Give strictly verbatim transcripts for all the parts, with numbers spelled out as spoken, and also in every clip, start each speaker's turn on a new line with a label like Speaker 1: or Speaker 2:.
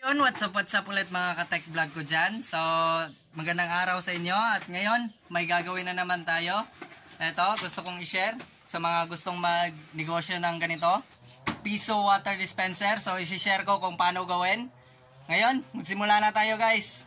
Speaker 1: Yun, what's up, what's up ulit mga ka-tech vlog ko dyan. So, magandang araw sa inyo. At ngayon, may gagawin na naman tayo. Ito, gusto kong i-share sa mga gustong mag-negosyo ng ganito. Piso water dispenser. So, isi-share ko kung paano gawin. Ngayon, magsimula na tayo guys.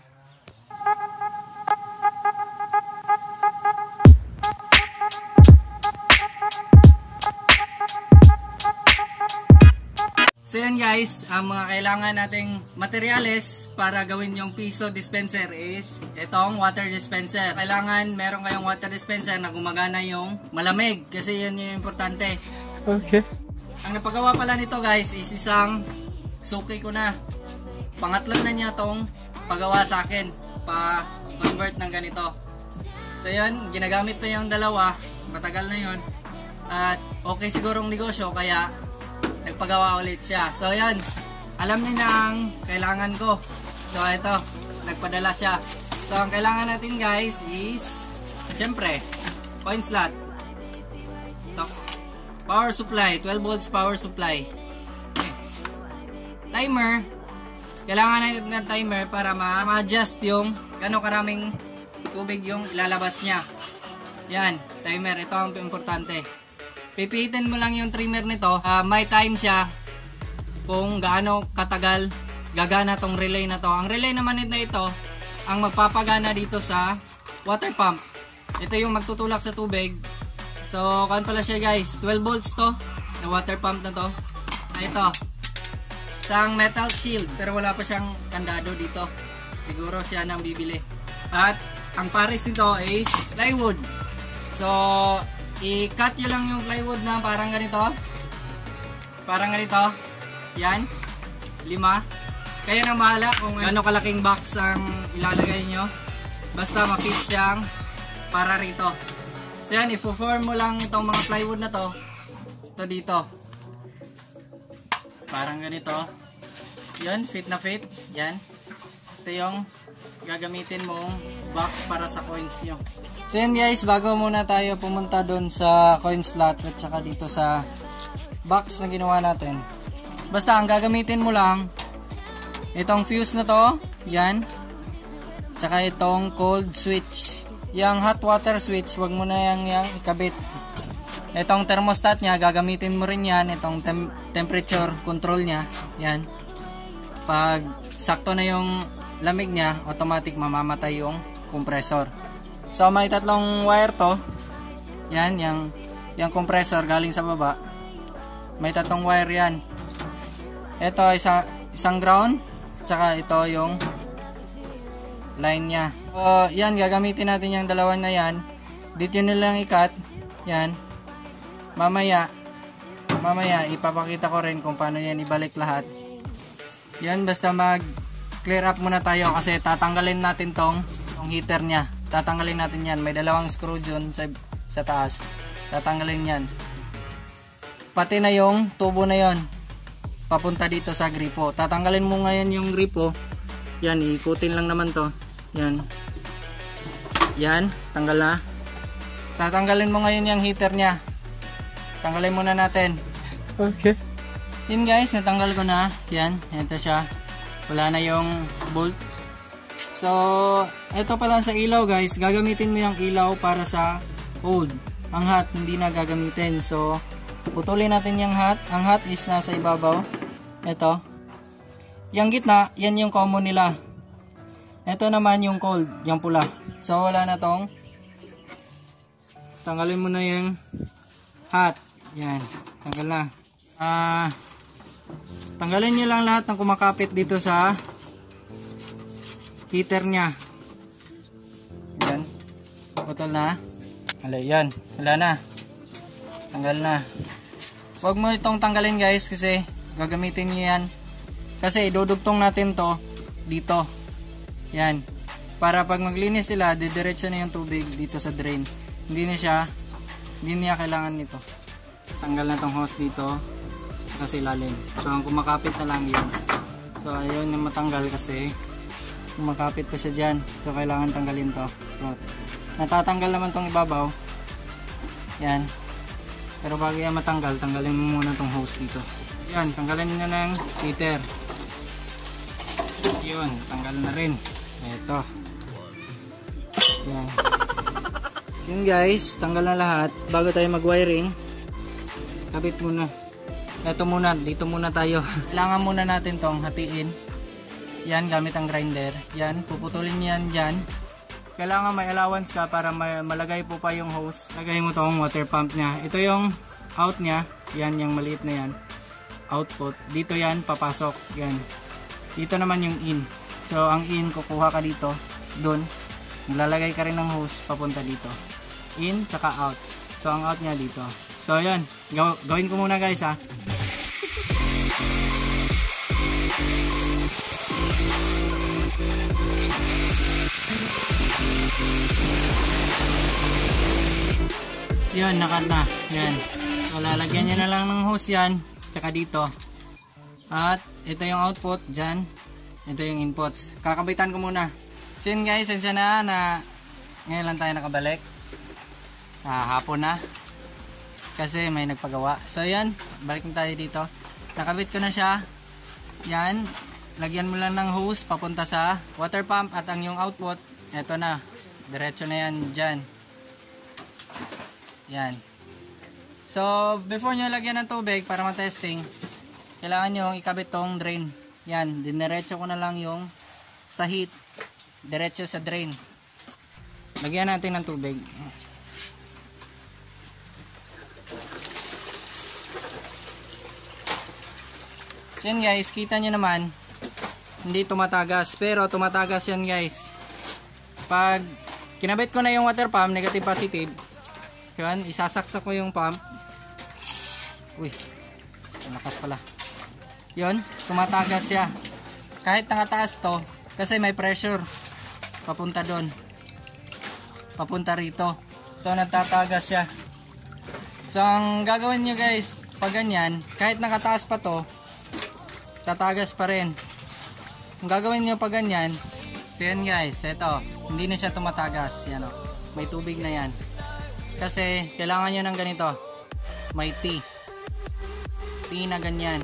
Speaker 1: So yan guys, ang mga kailangan nating materyales para gawin yung piso dispenser is itong water dispenser. Kailangan meron kayong water dispenser na gumagana yung malamig kasi yun yung importante.
Speaker 2: Okay.
Speaker 1: Ang napagawa pala nito guys is isang suki ko na. Pangatlo na niya tong pagawa sa akin pa convert ng ganito. So yun, ginagamit pa yung dalawa, matagal na yun. At okay sigurong negosyo kaya nagpagawa ulit siya. So yan, alam niya na ang kailangan ko. So ito, nagpadala siya. So ang kailangan natin guys is syempre, coin slot. So power supply, twelve volts power supply. Okay. Timer. Kailangan natin ng timer para ma-adjust yung gano'ng karaming tubig yung ilalabas niya. Yan, timer. Ito ang importante. Pipitin mo lang yung trimmer nito. Uh, may time siya kung gaano katagal gagana tong relay na to. Ang relay naman nito ito ang magpapagana dito sa water pump. Ito yung magtutulak sa tubig. So, kan pala siya guys. twelve volts to na water pump na to. Na ito. Isang metal shield. Pero wala pa siyang kandado dito. Siguro siya nang bibili. At ang pares nito is plywood. So, i-cut nyo lang yung plywood na parang ganito. Parang ganito. Yan. Lima. Kaya nang bahala kung ano kalaking box ang ilalagay nyo. Basta ma-fit siyang para rito. So yan, i-form mo lang itong mga plywood na to. Ito dito. Parang ganito. Yan, fit na fit. Yan. Ito yung gagamitin mong box para sa coins nyo. So yan guys, bago muna tayo pumunta doon sa coin slot at saka dito sa box na ginawa natin. Basta ang gagamitin mo lang itong fuse na to, yan. Tsaka itong cold switch. Yung hot water switch, wag mo na yang, yang ikabit. Itong thermostat niya, gagamitin mo rin yan. Itong tem temperature control niya, yan. Pag sakto na yung lamig niya, automatic mamamatay yung compressor. So may tatlong wire to. Yan, yung, yung compressor galing sa baba. May tatlong wire yan. Ito isa, isang ground. Tsaka ito yung line nya. So yan, gagamitin natin yung dalawa na yan. Dito nyo lang i-cut. Yan. Mamaya, mamaya ipapakita ko rin kung paano yan ibalik lahat. Yan, basta mag clear up muna tayo kasi tatanggalin natin tong, tong heater nya. Tatanggalin natin yan. May dalawang screw dyan sa, sa taas. Tatanggalin yan. Pati na yung tubo na yon papunta dito sa gripo. Tatanggalin mo ngayon yung gripo. Yan, ikutin lang naman to. Yan. Yan, tanggal na. Tatanggalin mo ngayon yung heater nya. Tanggalin muna natin.
Speaker 2: Okay.
Speaker 1: Yun guys, natanggal ko na. Yan, ito siya. Wala na yung bolt. So, ito pala sa ilaw guys, gagamitin mo yung ilaw para sa cold. Ang hot, hindi na gagamitin. So, putulin natin yung hot. Ang hot is nasa ibabaw. Ito. Yung gitna, yan yung common nila. Ito naman yung cold, yung pula. So, wala na tong. Tanggalin mo na yung hot. Yan, tanggal na. Ah, tanggalin nyo lang lahat ng kumakapit dito sa heater nya. Yan. Putol na. Wala, yan. Wala na. Tanggal na. Huwag mo itong tanggalin guys kasi gagamitin nyo yan. Kasi idudugtong natin to dito. Yan. Para pag maglinis sila, didiretso na yung tubig dito sa drain. Hindi na siya, hindi niya kailangan nito. Tanggal na tong hose dito kasi lalim. So ang kumakapit na lang yan. So ayun yung matanggal kasi kumakapit pa siya dyan. So kailangan tanggalin to. So natatanggal naman tong ibabaw. Yan. Pero bago yan matanggal, tanggalin mo muna tong hose dito. Yan, tanggalin nyo na ng heater. Yun, tanggal na rin. Ito. Yan. Yun guys, tanggal na lahat. Bago tayo mag-wiring, kabit muna. Ito muna, dito muna tayo. Kailangan muna natin tong hatiin. Yan, gamit ang grinder. Yan, puputulin yan dyan. Kailangan may allowance ka para may, malagay po pa yung hose. Lagay mo tong water pump nya. Ito yung out nya. Yan, yung maliit na yan. Output. Dito yan, papasok. Yan. Dito naman yung in. So, ang in, kukuha ka dito. Doon. Lalagay ka rin ng hose papunta dito. In, tsaka out. So, ang out nya dito. So, yan. Gaw gawin ko muna guys ha. Yan, nakat na. Yan. So, lalagyan nyo na lang ng hose yan. Tsaka dito. At, ito yung output dyan. Ito yung inputs. Kakabitan ko muna. So, yun guys. Sensya na na ngayon lang tayo nakabalik. Ah, hapon na. Kasi may nagpagawa. So, yan. Balik na tayo dito. Nakabit ko na siya. Yan. Lagyan mo lang ng hose papunta sa water pump. At ang yung output, ito na. Diretso na yan dyan. Yan. So, before nyo lagyan ng tubig para matesting, kailangan nyo ikabit tong drain. Yan. Dinerecho ko na lang yung sa heat. Diretso sa drain. Lagyan natin ng tubig. So, yan guys. Kita nyo naman, hindi tumatagas. Pero tumatagas yan guys. Pag kinabit ko na yung water pump, negative positive, yan, isasaksak ko yung pump. Uy, malakas pala. Yun, tumatagas siya. Kahit nakataas to, kasi may pressure papunta doon, papunta rito. So, nagtatagas siya. So, ang gagawin nyo guys, pag ganyan, kahit nakataas pa to, tatagas pa rin. Ang gagawin nyo pag ganyan, so yan guys, eto, hindi na siya tumatagas. Yan o, may tubig na yan. Kasi, kailangan nyo ng ganito. May T. T na ganyan.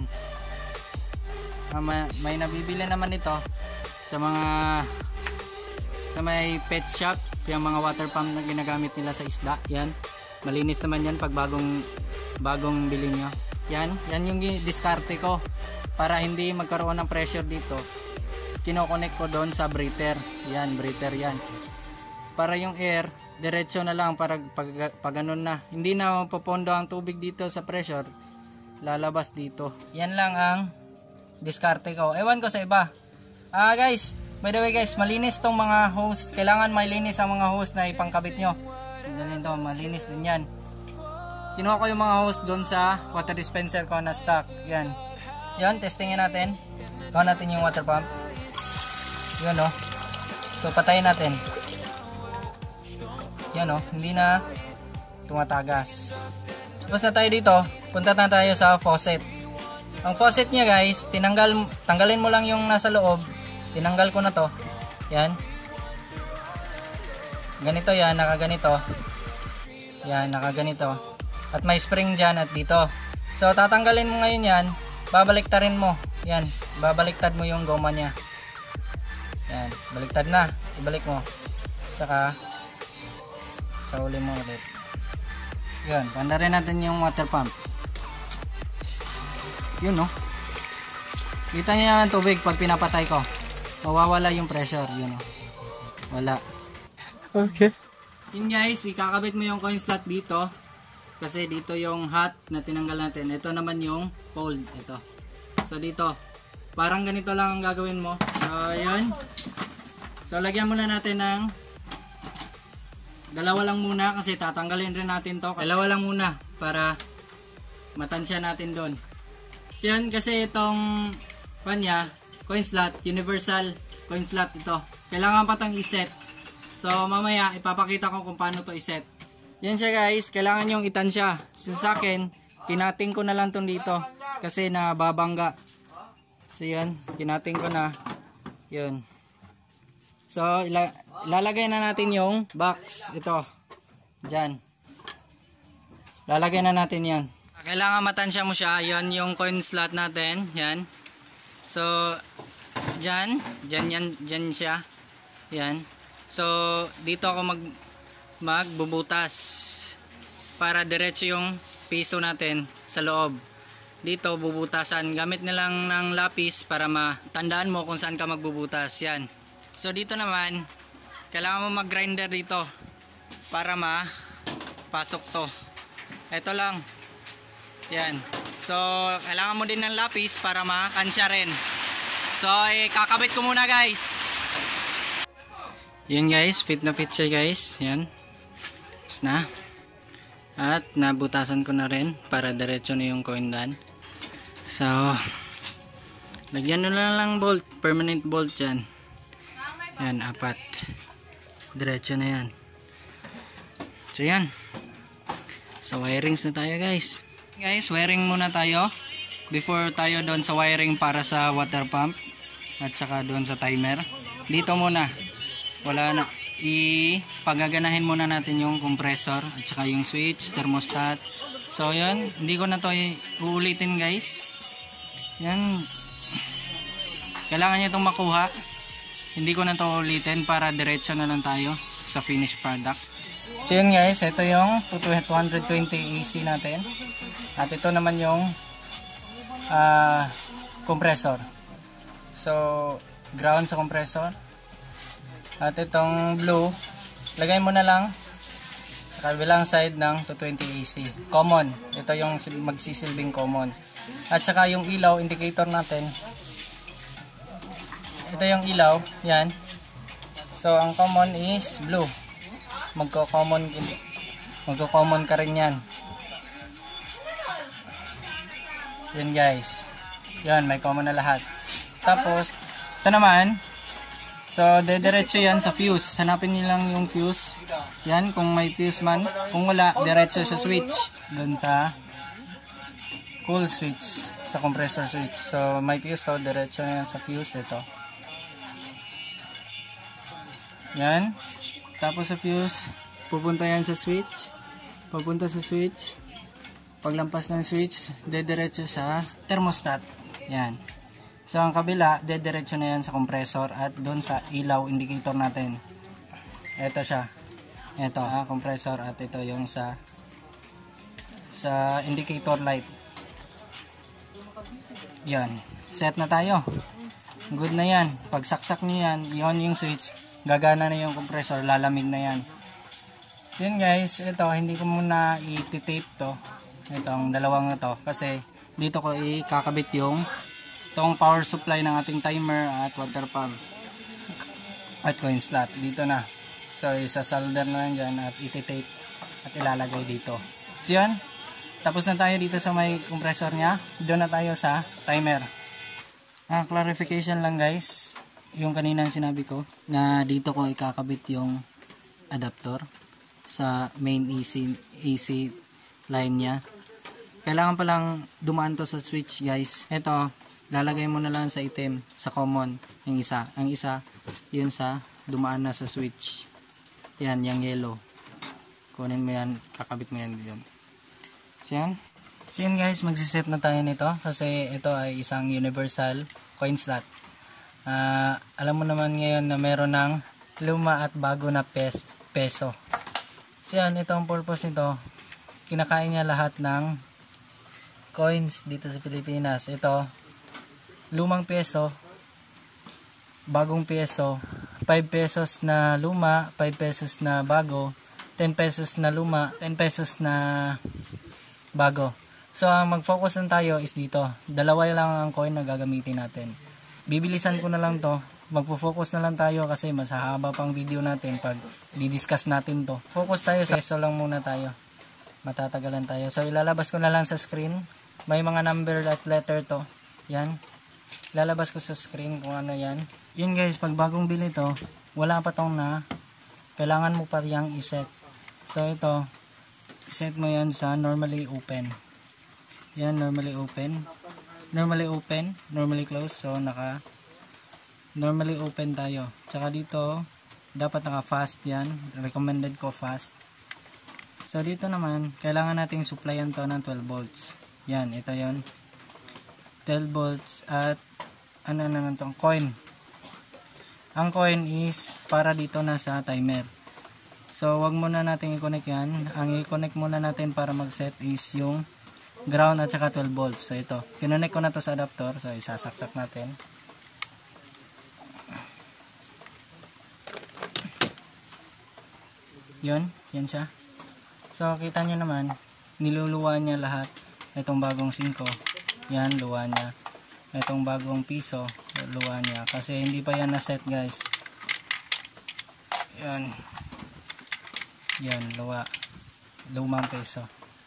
Speaker 1: Uh, may nabibili naman ito sa mga sa may pet shop. Yung mga water pump na ginagamit nila sa isda. Yan. Malinis naman yan pag bagong, bagong bili nyo. Yan. Yan yung diskarte ko. Para hindi magkaroon ng pressure dito. Kino-connect ko doon sa breather. Yan. Breather yan. Para yung air, diretso na lang para pag, pag ganun na. Hindi na mapupondo ang tubig dito sa pressure, lalabas dito. Yan lang ang diskarte ko. Ewan ko sa iba. Ah guys, by the way guys, malinis tong mga hose. Kailangan malinis ang mga hose na ipangkabit nyo. Ganito, malinis din yan. Kinuha ko yung mga hose doon sa water dispenser ko na stock. Yan. Yan, testingin natin. Gawa natin yung water pump. Yun o. So patayin natin. Yan o, hindi na tumatagas. Tapos na tayo dito, punta na tayo sa faucet. Ang faucet niya guys, tinanggal, tanggalin mo lang yung nasa loob. Tinanggal ko na to. Yan. Ganito yan, nakaganito. Yan, nakaganito. At may spring dyan at dito. So, tatanggalin mo ngayon yan. Babaliktarin mo. Yan, babaliktad mo yung goma niya. Yan, baliktad na. Ibalik mo. Saka, sa uli mo ulit. Yun, ganda rin natin yung water pump. Yun no. Kita niyo yung tubig pag pinapatay ko. Mawawala yung pressure. Yun no. Wala. Okay. Yun guys, ikakabit mo yung coin slot dito. Kasi dito yung hot na tinanggal natin. Ito naman yung cold. Ito. So dito. Parang ganito lang ang gagawin mo. So yun. So lagyan muna natin ng dalawa lang muna kasi tatanggalin rin natin to. Dalawa lang muna para matansya natin doon. So yan, kasi itong kanya, coin slot, universal coin slot ito. Kailangan pa itong iset. So mamaya ipapakita ko kung paano to iset. Yan siya guys, kailangan yung itansya. So sa akin, tinating ko na lang tong dito kasi nababangga. So yan, tinating ko na. Yun. So, ila ilalagay na natin yung box. Ito. Diyan. Lalagay na natin yan. Kailangan matansya mo siya. Yan yung coin slot natin. Yan. So, dyan. Dyan, yan, dyan siya. Yan. So, dito ako mag magbubutas para diretso yung piso natin sa loob. Dito bubutasan. Gamit nilang ng lapis para matandaan mo kung saan ka magbubutas. Yan. So, dito naman, kailangan mo mag-grinder dito para mapasok to. Ito lang. Yan. So, kailangan mo din ng lapis para makansya rin. So, eh, kakabit ko muna guys. Yan guys, fit na fit siya guys. Yan. Tapos na. At nabutasan ko na rin para diretso na yung coindan. So, lagyan nyo na lang bolt. Permanent bolt yan. Yan, apat. Diretso na yan. So, yan. So, wirings na tayo guys. Guys, wiring muna tayo before tayo doon sa wiring para sa water pump at saka doon sa timer. Dito muna, wala na, ipagaganahin muna natin yung compressor at saka yung switch, thermostat. So yun, hindi ko na to uulitin guys. Yan, kailangan nyo itong makuha. Hindi ko na to ulitin para diretso na lang tayo sa finished product. So yun guys, ito yung two twenty A C natin. At ito naman yung uh, compressor. So, ground sa compressor. At itong blue, lagay mo na lang sa kabilang side ng two twenty A C. Common. Ito yung magsisilbing common. At saka yung ilaw, indicator natin. Ito yung ilaw. Yan. So, ang common is blue. Magko-common magko-common ka rin yan. Yan guys. Yan, may common na lahat. Tapos, ito naman. So, dediretso yan sa fuse. Hanapin niyo lang yung fuse. Yan, kung may fuse man. Kung wala, diretso sa switch. Doon sa cool switch. Sa compressor switch. So, may fuse to. Diretso na yan sa fuse. Ito. Yan. Tapos sa fuse, pupunta yan sa switch. Pupunta sa switch. Paglampas ng switch, dediretso sa thermostat. Yan. So, ang kabila, dediretso na yan sa compressor at doon sa ilaw indicator natin. Ito siya. Ito, ah, compressor at ito yung sa sa indicator light. Yan. Set na tayo. Good na yan. Pag saksak niyo yan, yun yung switch. Gagana na yung compressor, lalamig na yan. So, yun guys, ito, hindi ko muna i-tape to. Itong dalawang ito kasi dito ko ikakabit yung itong power supply ng ating timer at water pump at coin slot dito na. So isa-solder na lang dyan at iti-tape at ilalagay dito. So yun, tapos na tayo dito sa may compressor nya. Doon na tayo sa timer. Ah, clarification lang guys, yung kaninang sinabi ko na dito ko ikakabit yung adapter sa main A C, A C line nya. Kailangan palang dumaan to sa switch guys. Ito, lalagay mo na lang sa item, sa common, yung isa. Ang isa, yun sa dumaan na sa switch. Yan, yung yellow. Kunin mo yan, kakabit mo yan dyan. So yan. So yan guys, magsiset na tayo nito kasi ito ay isang universal coin slot. Uh, alam mo naman ngayon na meron ng luma at bago na pes peso. So yan, ito ang purpose nito. Kinakain niya lahat ng coins dito sa Pilipinas. Ito, lumang peso, bagong peso, five pesos na luma, five pesos na bago, ten pesos na luma, ten pesos na bago. So, ang mag-focus lang tayo is dito. Dalawa lang ang coin na gagamitin natin. Bibilisan ko na lang to. Magpo-focus na lang tayo kasi mas haba pang video natin pag di-discuss natin to. Focus tayo sa peso lang muna tayo. Matatagalan tayo. So, ilalabas ko na lang sa screen. May mga number at letter to. Yan. Ilalabas ko sa screen kung ano yan. Yun guys, pag bagong bili to, wala pa tong na. Kailangan mo pa yang iset. So, ito. Iset mo yan sa normally open. Yan, normally open. Normally open. Normally close. So, naka normally open tayo. Tsaka dito, dapat naka fast yan. Recommended ko fast. So, dito naman, kailangan nating supplyan to ng twelve volts. Yan, ito yon twelve volts at ano naman tong coin. Ang coin is para dito na sa timer. So wag muna natin i-connect yan. Ang i-connect muna natin para mag-set is yung ground at saka twelve volts. So ito, kinonect ko na to sa adapter. So isasaksak natin. Yun, yan siya. So kita nyo naman, niluluwa niya lahat. Itong bagong singko, yan, luwa niya. Itong bagong piso, luwa niya. Kasi hindi pa yan na-set guys. Yan. Yan, luwa. Lumang peso.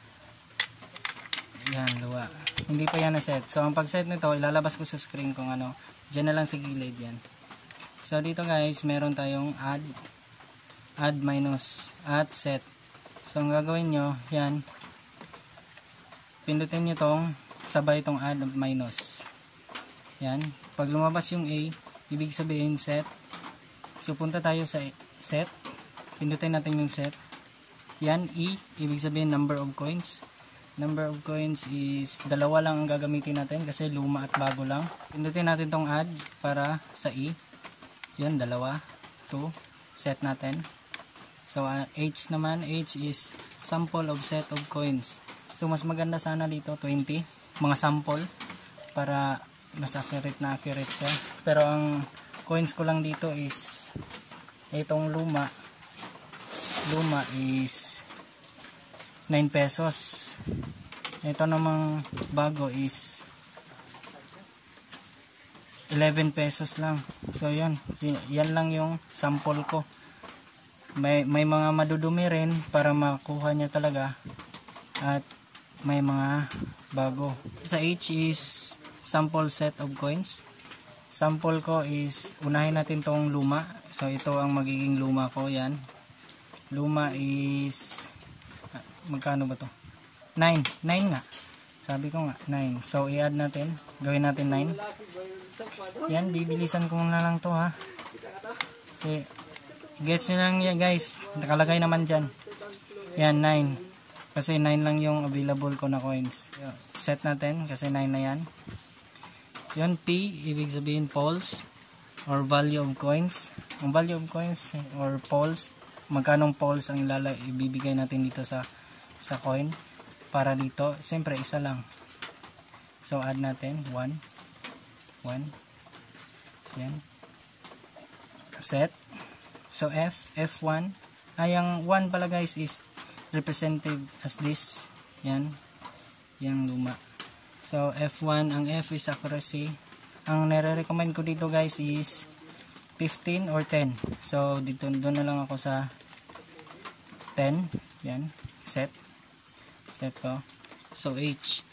Speaker 1: Yan, luwa. Hindi pa yan na-set. So ang pag-set nito, ilalabas ko sa screen kung ano. Diyan na lang sa gilid yan. So dito guys, meron tayong add, add minus, add set. So ang gagawin nyo, yan. Pindutin nyo tong sabay itong add minus. Yan. Pag lumabas yung A, ibig sabihin set. So punta tayo sa set. Pindutin natin yung set. Yan, E, ibig sabihin number of coins. Number of coins is dalawa lang ang gagamitin natin kasi luma at bago lang. Pindutin natin tong add para sa E. Yan, dalawa. two. Set natin. So uh, H naman, H is sample of set of coins. So mas maganda sana dito twenty mga sample para mas accurate na accurate siya. Pero ang coins ko lang dito is itong luma. Luma is nine pesos. Ito namang bago is eleven pesos lang. So yan, yan lang yung sample ko. May may mga madudumi rin para makuha niya talaga. At may mga bago. Sa H is sample set of coins. Sample ko is unahin natin tong luma. So ito ang magiging luma ko, yan. Luma is magkano ba to? nine. nine nga. Sabi ko nga nine. So i-add natin. Gawin natin nine. Yan, bibilisan ko na lang to ha. Kasi gets nyo lang yan guys. Nakalagay naman dyan. Yan, nine. Kasi nine lang yung available ko na coins. Set natin kasi nine na yan. Yun, P, ibig sabihin poles or value of coins. Ang value of coins or poles, magkanong poles ang ilala ibibigay natin dito sa sa coin para dito. Siyempre isa lang. So add natin one. one. Yan. Set. So F, F one. Ay, ang one pala guys is represented as this. Yan. Yang luma. So F one, ang F is accuracy. Ang nire-recommend ko dito guys is fifteen or ten. So dito doon na lang ako sa ten. Yan. Set. Set ko. So H.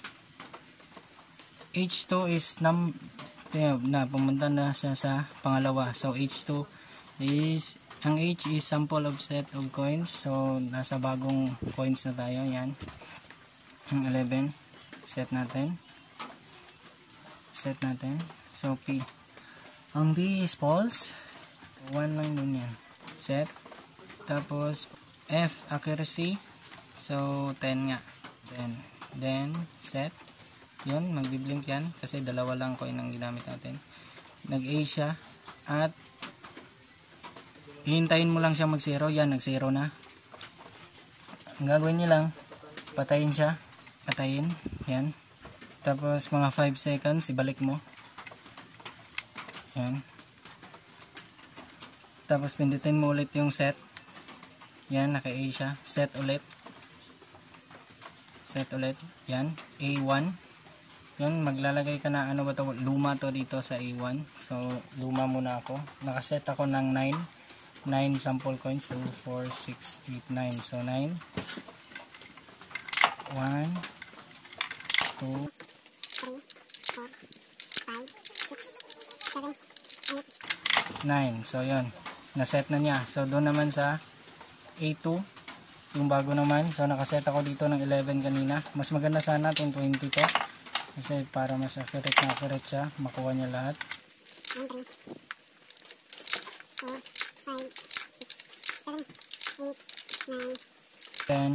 Speaker 1: H two is num na pumunta na siya sa pangalawa. So H two is ang H is sample of set of coins. So nasa bagong coins na tayo. Yan. Ang eleven. Set natin. Set natin. So P. Ang B is false. one lang din yan. Set. Tapos F accuracy. So ten nga. Then then set. Yun, magbi-blink yan kasi dalawa lang coin ang ginamit natin. Nag-A siya at hihintayin mo lang siya mag-zero. Yan, nag-zero na. Ang gagawin niyo lang, patayin siya. Patayin. Yan. Tapos mga five seconds, ibalik mo. Yan. Tapos pindutin mo ulit yung set. Yan, naka-A siya. Set ulit. Set ulit. Yan. A one. Yan, maglalagay ka na ano ba to, luma to dito sa A one. So, luma muna ako. Nakaset ako ng nine. nine sample coins. two, four, six, eight, nine. So, nine. one, two, three, four, five, six, seven, eight, nine. So, yun. Naset na niya. So, doon naman sa A two. Yung bago naman. So, nakaset ako dito ng eleven kanina. Mas maganda sana itong twenty to. Kasi para mas accurate na accurate siya, makuha niya lahat. one, three, four, five, six, seven, eight, nine, ten,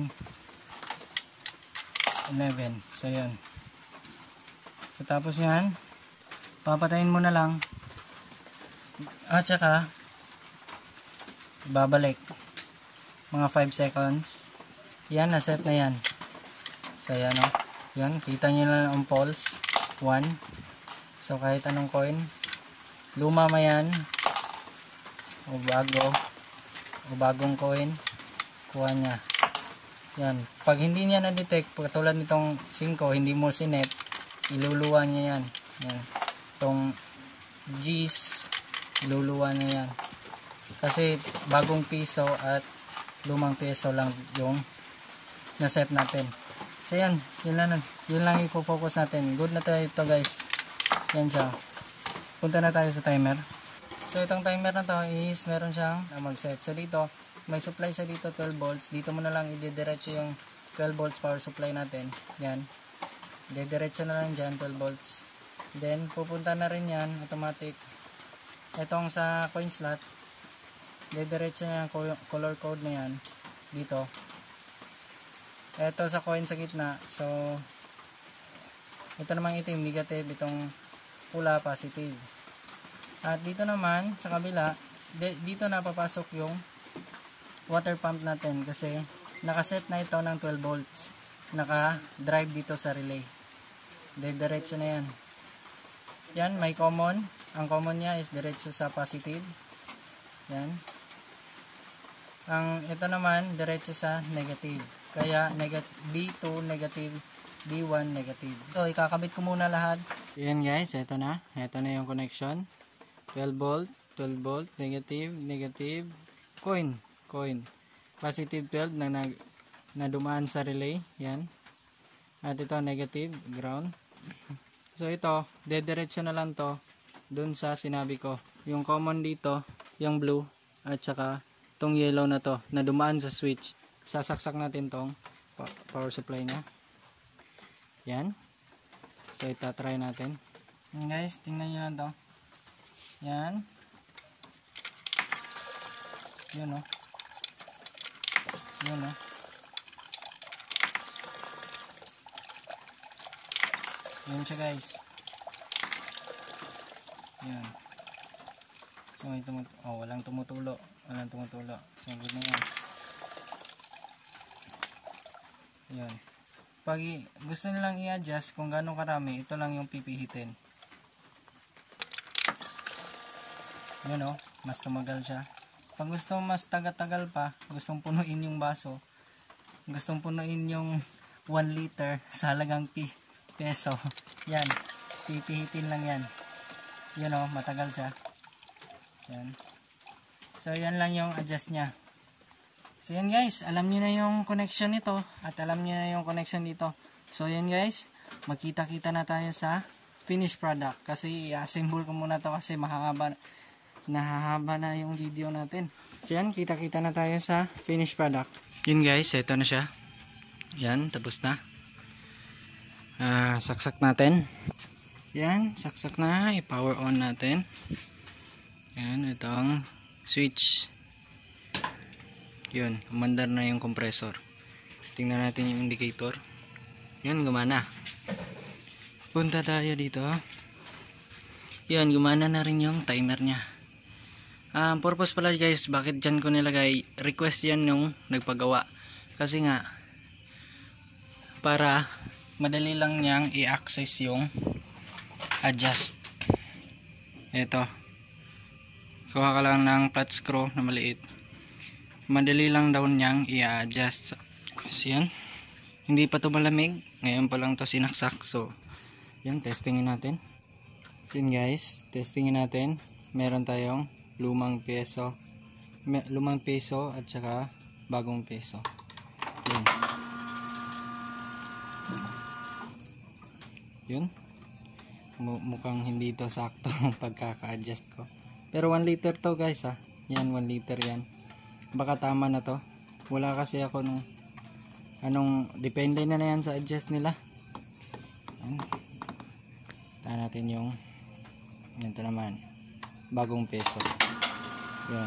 Speaker 1: eleven. So yan. Tapos yan, papatayin mo na lang. At saka babalik mga five seconds. Yan, naset na yan. So yan o, yan, kita nyo lang ang pulse one. So kahit anong coin, luma ma yan o bago o bagong coin, kuha nya. Yan, pag hindi niya na-detect, katulad nitong five, hindi mo sinet, iluluwa niya yan. Yan, itong G's, iluluwa niya yan. Kasi bagong piso at lumang piso lang yung na-set natin. So yan, yun lang, yun lang i-focus natin. Good na tayo ito guys. Yan siya. Punta na tayo sa timer. So itong timer na to is meron siyang mag-set. So dito, may supply siya dito twelve volts. Dito mo na lang i-diretso yung twelve volts power supply natin. Yan. I-diretso na lang dyan twelve volts. Then pupunta na rin yan automatic. Itong sa coin slot, i-diretso na yung color code na yan dito. Ito sa coin sa gitna. So ito namang itim negative, itong pula positive. At dito naman sa kabila, dito na papasok yung water pump natin kasi nakaset na ito ng twelve volts. Naka-drive dito sa relay. Diretso na yan. Yan, may common. Ang common niya is diretso sa positive. Yan. Ang ito naman diretso sa negative. Kaya B two negative, B one negative. So ikakabit ko muna lahat. Yan guys, ito na. Ito na yung connection. twelve volt, twelve volt, negative, negative, coin. Coin. Positive twelve na nag na dumaan sa relay, yan. At ito negative, ground. So ito, dediretso na lang to dun sa sinabi ko. Yung common dito, yung blue at saka tong yellow na to na dumaan sa switch. Sasaksak natin tong power supply niya. Yan. So ita-try natin. Yan guys, tingnan niyo lang to. Yan. Yun oh. Yun o. Yun siya guys. Yan. So, ito, oh, walang tumutulo. Walang tumutulo. So, good na yan. Yan. Pag gusto nilang i-adjust kung gano'ng karami, ito lang yung pipihitin. Yun o. Mas tumagal siya. Pag gusto mas tagal-tagal pa, gustong punuin yung baso, gustong punuin yung one liter sa halagang peso, yan, pipihitin lang yan. Yan o, matagal siya. Yan. So yan lang yung adjust nya. So yan guys, alam niyo na yung connection nito at alam niyo na yung connection dito. So yan guys, magkita-kita na tayo sa finished product. Kasi i-assemble ko muna to kasi mahaba nahahaba na yung video natin. So yan, kita-kita na tayo sa finished product. Yun guys, ito na siya. Yan, tapos na. Uh, saksak natin. Yan, saksak na. I-power on natin. Yan, itong switch. Yun, umandar na yung compressor. Tingnan natin yung indicator. Yun, gumana. Punta tayo dito. Yun, gumana na rin yung timer nya. Ang um, purpose pala guys, bakit dyan ko nilagay, request yan nung nagpagawa. Kasi nga, para madali lang niyang i-access yung adjust. Ito. Kuha ka lang ng flat screw na maliit. Madali lang daw niyang i-adjust. Kasi yan. Hindi pa ito malamig. Ngayon pa lang ito sinaksak. So, yan, testingin natin. So yun guys, testingin natin. Meron tayong lumang peso, lumang peso at saka bagong peso. Yun. Yun. Mukhang hindi ito sakto pagkaka-adjust ko. Pero one liter to guys ha. Yan, one liter yan. Baka tama na to. Wala kasi ako nung anong, depende na na yan sa adjust nila. Yan. Taan natin yung ito naman. Bagong peso. Yun.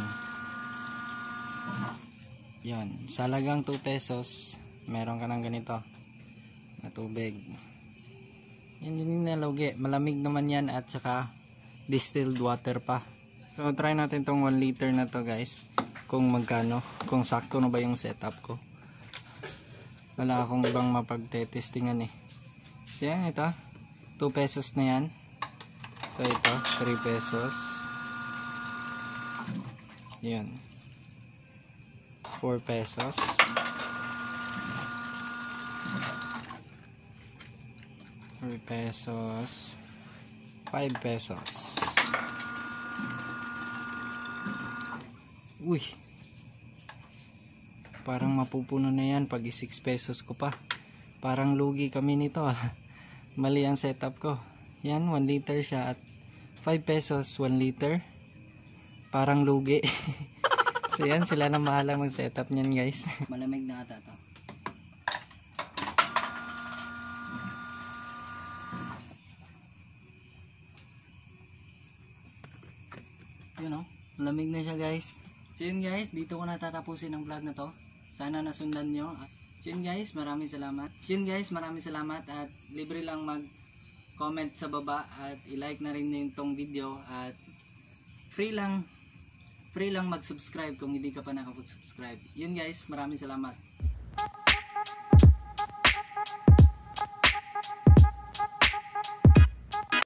Speaker 1: Yun. Sa halagang two pesos, meron ka ng ganito na tubig. Yan din na lugi. Malamig naman yan at saka distilled water pa.
Speaker 2: So try natin tong one liter na to guys. Kung magkano, kung sakto na ba yung setup ko. Wala akong ibang mapagte-testingan eh. So yan, ito. two pesos na yan. So ito, three pesos. Yan. four pesos. three pesos. five pesos. Uy. Parang mapupuno na yan pag six pesos ko pa. Parang lugi kami nito ah. Mali ang setup ko. Yan, one liter siya at five pesos one liter. Parang lugi. So yan, sila na mahala mag setup niyan guys.
Speaker 1: Malamig na ata to. Yun o, malamig na siya guys. So yun guys, dito ko natatapusin ang vlog na to. Sana nasundan nyo. So yun guys, maraming salamat. So yun guys, maraming salamat at libre lang mag comment sa baba at i-like na rin nyo yung tong video at free lang free lang mag-subscribe kung hindi ka pa nakapag-subscribe. Yun guys, maraming salamat.